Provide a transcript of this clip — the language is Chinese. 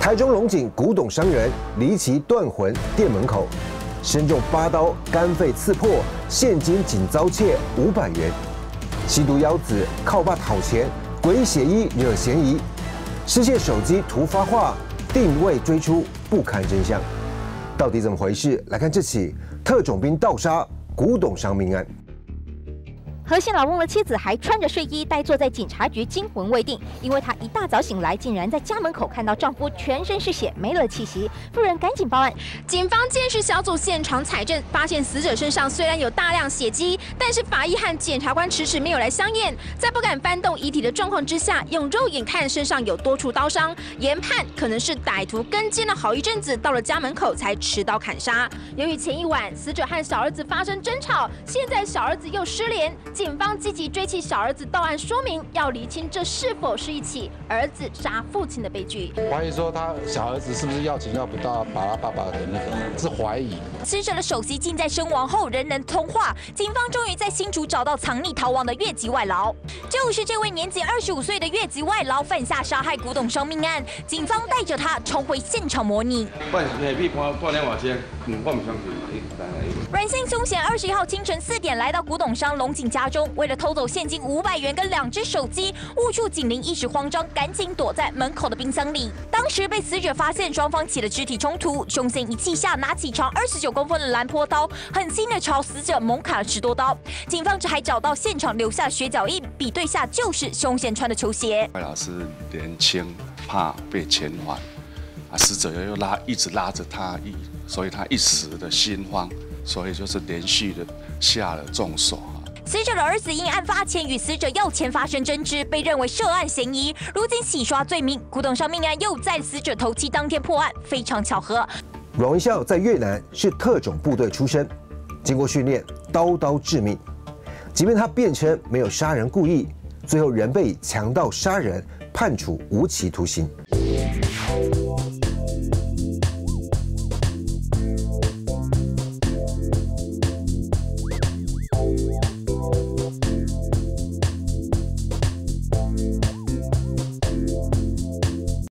台中龙井古董商人离奇断魂店门口，身中8刀，肝肺刺破，现金仅遭窃500元。吸毒妖子靠爸讨钱，鬼血衣惹嫌疑，失窃手机图发话，定位追出不堪真相。到底怎么回事？来看这起特种兵盗杀古董商命案。 何姓老翁的妻子还穿着睡衣呆坐在警察局，惊魂未定，因为她一大早醒来，竟然在家门口看到丈夫全身是血，没了气息。夫人赶紧报案， 警方监视小组现场采证，发现死者身上虽然有大量血迹，但是法医和检察官迟迟没有来相验。在不敢翻动遗体的状况之下，用肉眼看身上有多处刀伤，研判可能是歹徒跟监了好一阵子，到了家门口才持刀砍杀。由于前一晚死者和小儿子发生争吵，现在小儿子又失联。 警方积极追缉小儿子到案说明，要厘清这是否是一起儿子杀父亲的悲剧。 怀疑说他小儿子是不是要钱要不到，把他爸爸的那个是怀疑。 死者的手机竟在身亡后仍能通话，警方终于在新竹找到藏匿逃亡的越籍外劳，就是这位年仅25岁的越籍外劳犯下杀害古董商命案，警方带着他重回现场模拟。软性凶嫌21号清晨4点来到古董商龙井家中，为了偷走现金500元跟2只手机，误触警铃，一时慌张，赶紧躲在门口的冰箱里。当时被死者发现，双方起了肢体冲突，凶嫌一气下拿起长29公分的蓝坡刀，狠心的朝死者猛砍了10多刀。警方这还找到现场留下血脚印，比对下就是凶嫌穿的球鞋。 外老师年轻，怕被遣返，死者又一直拉着他，所以他一时的心慌。 所以就是连续的下了重手。 死者的儿子因案发前与死者要钱发生争执，被认为涉案嫌疑。如今洗刷罪名，古董商命案又在死者头七当天破案，非常巧合。 阮文孝在越南是特种部队出身，经过训练，刀刀致命。即便他辩称没有杀人故意，最后仍被强盗杀人判处无期徒刑。